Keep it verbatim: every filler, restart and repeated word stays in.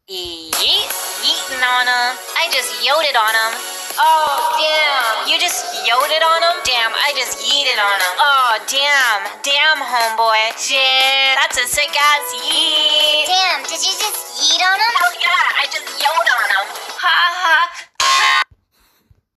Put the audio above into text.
Yeet, yeeting on him. I just yoted on him. Oh, damn. You just yoted on him? Damn, I just yeeted on him. Oh, damn. Damn, homeboy. Shit, that's a sick ass yeet. Damn, did you just